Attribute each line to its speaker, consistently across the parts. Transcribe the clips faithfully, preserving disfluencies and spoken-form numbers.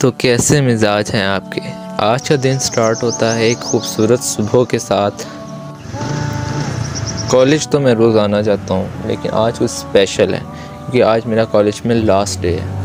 Speaker 1: तो कैसे मिजाज हैं आपके। आज का दिन स्टार्ट होता है एक खूबसूरत सुबह के साथ। कॉलेज तो मैं रोज़ आना चाहता हूँ, लेकिन आज कुछ स्पेशल है क्योंकि आज मेरा कॉलेज में लास्ट डे है।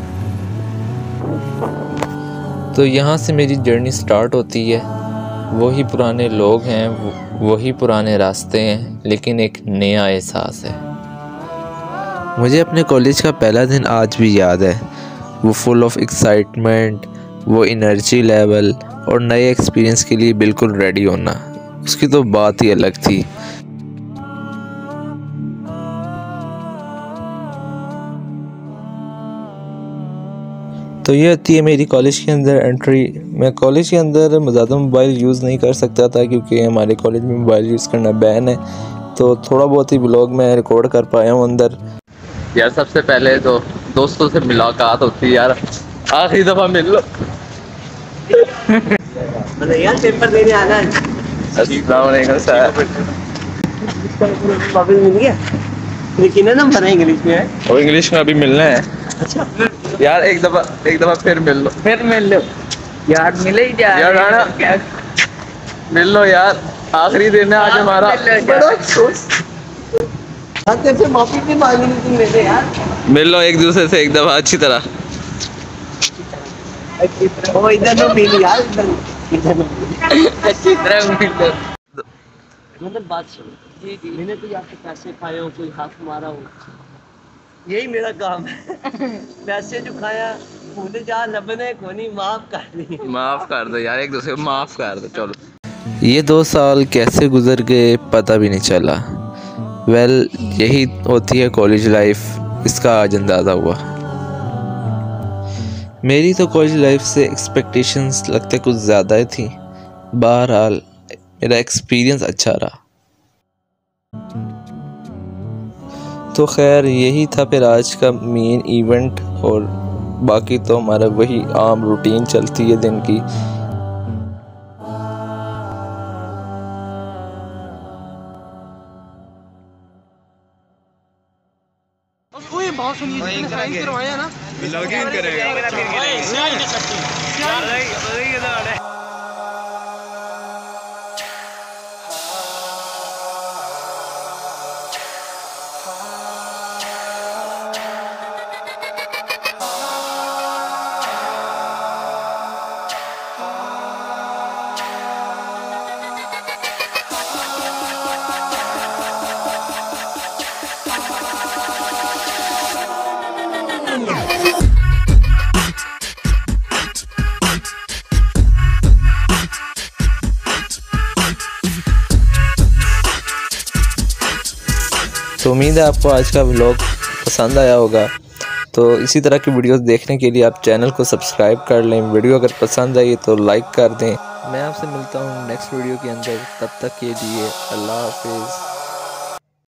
Speaker 1: तो यहाँ से मेरी जर्नी स्टार्ट होती है। वही पुराने लोग हैं, वही पुराने रास्ते हैं, लेकिन एक नया एहसास है। मुझे अपने कॉलेज का पहला दिन आज भी याद है। वो फुल ऑफ एक्साइटमेंट, वो एनर्जी लेवल और नए एक्सपीरियंस के लिए बिल्कुल रेडी होना, उसकी तो बात ही अलग थी। तो ये होती है मेरी कॉलेज के अंदर एंट्री। मैं कॉलेज के अंदर ज़्यादा मोबाइल यूज़ नहीं कर सकता था क्योंकि हमारे कॉलेज में मोबाइल यूज़ करना बैन है। तो थोड़ा बहुत ही व्लॉग मैं रिकॉर्ड कर पाया हूँ अंदर। यार सबसे पहले तो दोस्तों से मुलाकात होती है यार, आखिरी दफ़ा मिल लो।
Speaker 2: यार पेपर देने आना है।
Speaker 1: अस्सलाम वालेकुम सर।
Speaker 2: वापस मिल गया, लेकिन ना भरा इंग्लिश में है
Speaker 1: और इंग्लिश में अभी मिलना है।
Speaker 2: अच्छा
Speaker 1: यार एक दफ़ा एक दफ़ा फिर मिल लो,
Speaker 2: फिर मिल लो यार, मिले ही जा
Speaker 1: यार राणा मिल लो यार, आखिरी दिन है आज हमारा।
Speaker 2: बड़ा अफसोस, आते फिर माफी भी मांगनी थी मेरे यार।
Speaker 1: मिल लो एक दूसरे से एक दफ़ा अच्छी तरह।
Speaker 2: ओ इधर तो मिल यार, इधर इधर अच्छी तरह मिल लो। मतलब बात सुनो जी जी, मैंने तो आपके पैसे खाए हो, कोई हाथ मारा हो, यही मेरा काम है। पैसे जो खाया भूल जा, लबने को नहीं, माफ कर दी।
Speaker 1: माफ़ कर दो यार, एक दूसरे को माफ़ कर दो। चलो ये दो साल कैसे गुजर गए पता भी नहीं चला। वेल well, यही होती है कॉलेज लाइफ, इसका आज अंदाज़ा हुआ। मेरी तो कॉलेज लाइफ से एक्सपेक्टेशंस लगते कुछ ज़्यादा ही थी। बहरहाल मेरा एक्सपीरियंस अच्छा रहा। तो खैर यही था फिर आज का मेन इवेंट, और बाकी तो हमारा वही आम रूटीन चलती है दिन की।
Speaker 2: बहुत सुनिए करवाया ना,
Speaker 3: लॉगिन करेगा।
Speaker 1: तो उम्मीद है आपको आज का व्लॉग पसंद आया होगा। तो इसी तरह की वीडियोस देखने के लिए आप चैनल को सब्सक्राइब कर लें। वीडियो अगर पसंद आई तो लाइक कर दें। मैं आपसे मिलता हूँ नेक्स्ट वीडियो के अंदर, तब तक के लिए अल्लाह हाफिज़।